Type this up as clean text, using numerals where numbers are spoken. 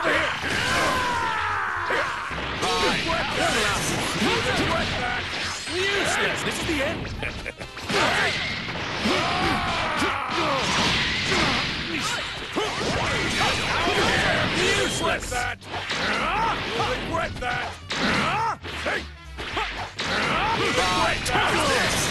Over here! Useless! This is the end! Useless! That! You'll regret that! Regret that!